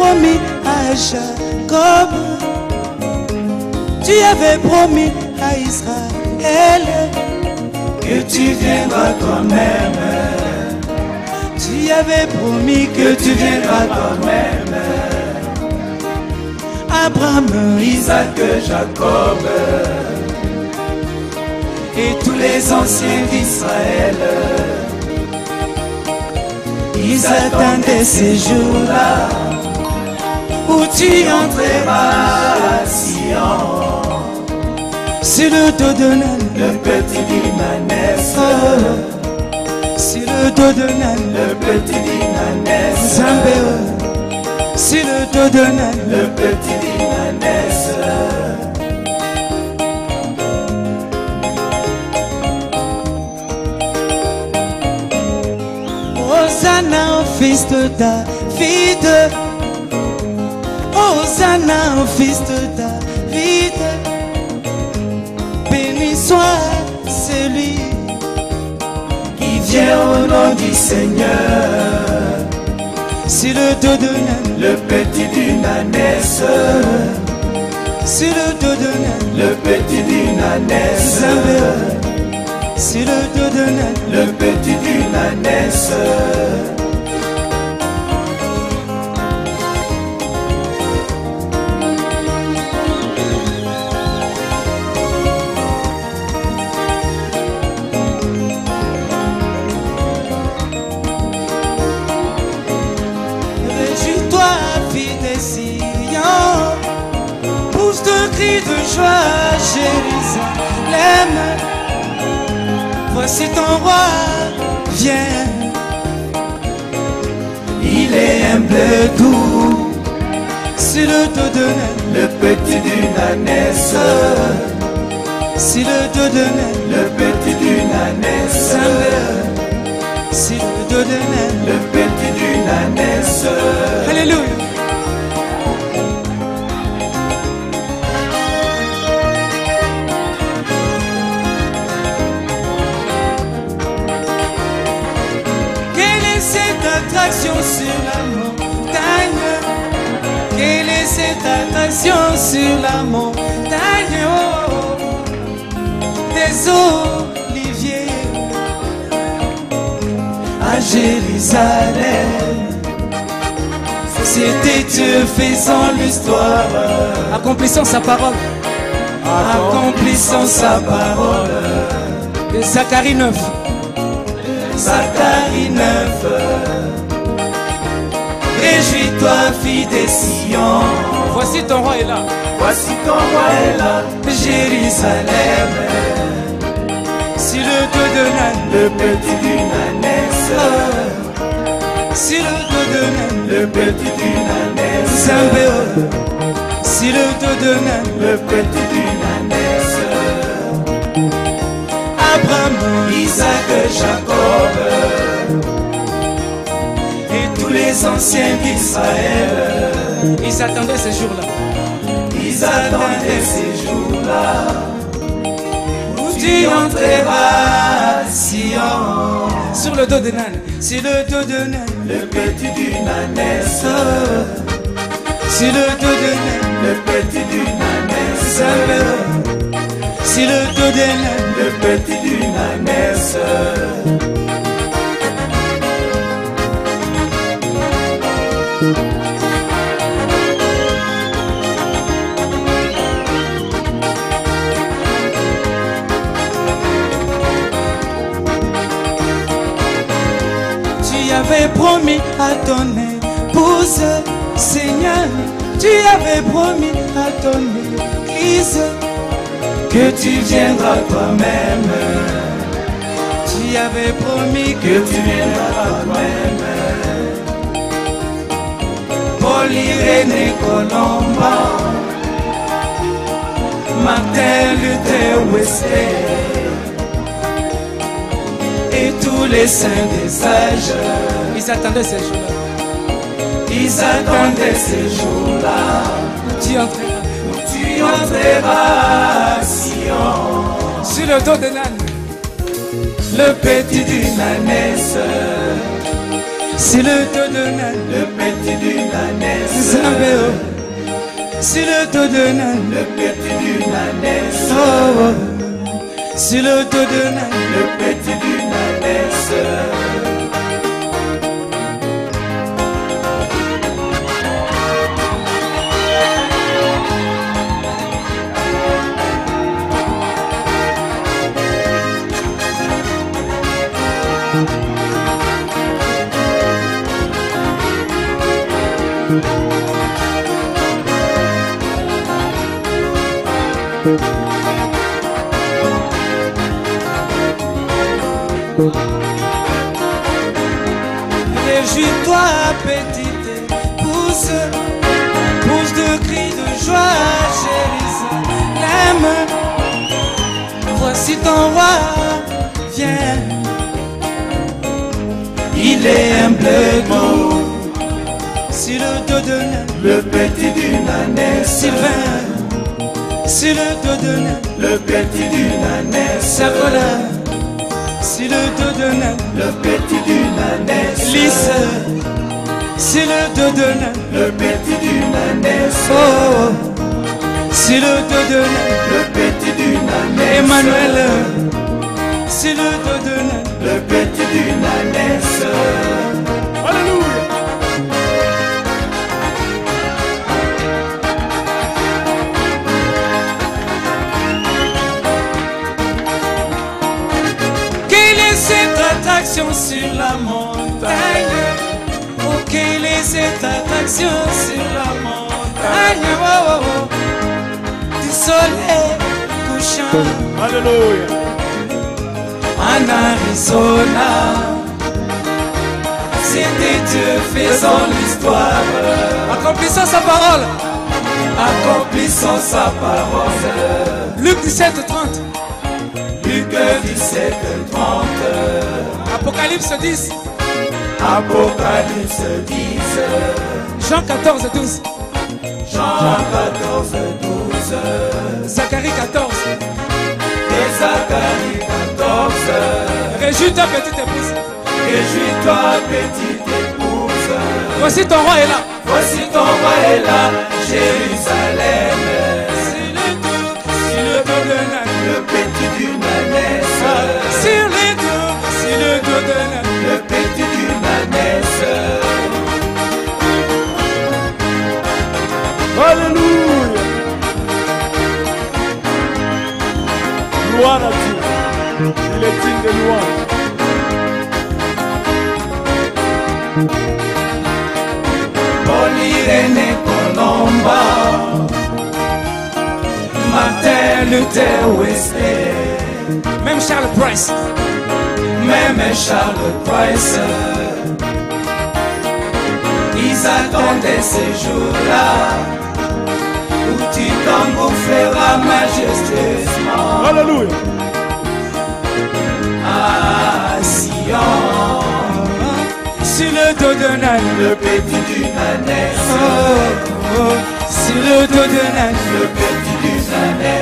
promis à Jacob, tu avais promis à Israël que tu viendras toi-même. Tu avais promis que tu viendras toi-même. Abraham, Isaac, Jacob et tous les anciens d'Israël, ils attendaient ces jours-là où tu entreras à Sion. sur le dos de Nan, le petit Dinanès, sur le dos de Nan, le petit Dinanès, Zambé, sur le dos de Nan, le petit Dinanès. Hosanna au fils de David, Hosanna au fils de David, béni soit celui qui vient au nom du Seigneur. Sur le dos de Nan, le petit Dinanès, sur le dos de Nan, le petit Dinanès, sur le dos de Nan, le petit Dinanès. Réjouis-toi, fille des Sion, pousse de cris de joie, Jérusalem. Voici ton roi, viens. Il est humble doux, Sur le dos de Nan, le petit Dinanès, sur le dos de Nan, le petit Dinanès, sur le dos de Nan. le petit Dinanès. Alléluia. Quelle est cette attraction sur la montagne? Quelle est cette attraction sur la montagne? Oh, des oliviers À Jérusalem, c'était Dieu faisant l'histoire, accomplissant sa parole. accomplissant sa parole. De Zacharie 9. Zacharie 9. Réjouis-toi, fille des Sion, Voici ton roi est là. voici ton roi est là. Jérusalem, Sur le dos de Nan, le petit Dinanès, sur le dos de Nan, le petit Dinanès, Zambéo, sur le dos de Nan, le petit Dinanès. Abraham, Isaac, Jacob et tous les anciens d'Israël, ils attendaient ce jour-là. ils attendaient ces jours-là où tu entreras à Sion. Sur le dos de Nan, sur le dos de Nan, Le petit Dinanès, sur le dos de Nan, le petit Dinanès, Zambéo, sur le dos de Nan, le petit Dinanès. tu avais promis à ton épouse, Seigneur, tu avais promis à ton église Que tu viendras toi-même, tu avais promis que tu viendras toi-même. Paul, Irénée, Colomba, Martin Luther, Wesley et tous les saints des âges, ils attendaient ces jours-là. ils attendaient ces jours-là Tu entreras où tu entreras à Sion. sur le dos de Nan, Le petit Dinanès, sur le dos de Nan, le petit du nanès. Zambéo, sur le dos de Nan, le petit du nanès. oh, oh, sur le dos de Nan, le petit du nanès. Réjouis-toi, petite pousse, pousse de cris de joie, Jérusalem. Voici ton roi, viens. Il est un bleu mou, Sur le dos de Nan, le petit du nanès. Sylvain, sur le dos de Nan, le petit du nanès. Sakola, sur le dos de Nan, le petit du nanès. Lys, sur le dos de Nan, le petit du nanès. oh, sur le dos de Nan, le petit du nanès. Emmanuel, sur le dos de Nan, le petit du nanès. Alléluia. Quelle est cette attraction sur la montagne? Oh, quelle est cette attraction sur la montagne? Oh, oh, oh. Du soleil couchant Alléluia. en Arizona. C'était Dieu faisant l'histoire, accomplissant sa parole, Accomplissant sa parole. Luc 17, 30, Luc 17, 30. Apocalypse 10, Apocalypse 10. Jean 14, 12, Jean 14, 12. Zacharie 14. Et Zacharie 14. Réjouis-toi, petite épouse, Réjouis-toi, petite épouse. voici ton roi est là. Voici ton roi est là, Jérusalem. Sur le dos de Nan, Le petit du nanès. sur le dos de Nan. Le petit du nanès. Alléluia. Gloire à Dieu. Il est digne de louange. Paul Irène Colomba. Martin Luther Wesley. Même Charles Price, Même Charles Price. Ils attendaient ces jours-là où tu t'engouffreras majestueusement Alléluia. à Sion. sur le dos de Nan, Le petit du nanès. oh, oh, sur le dos de Nan. Le petit du nanès.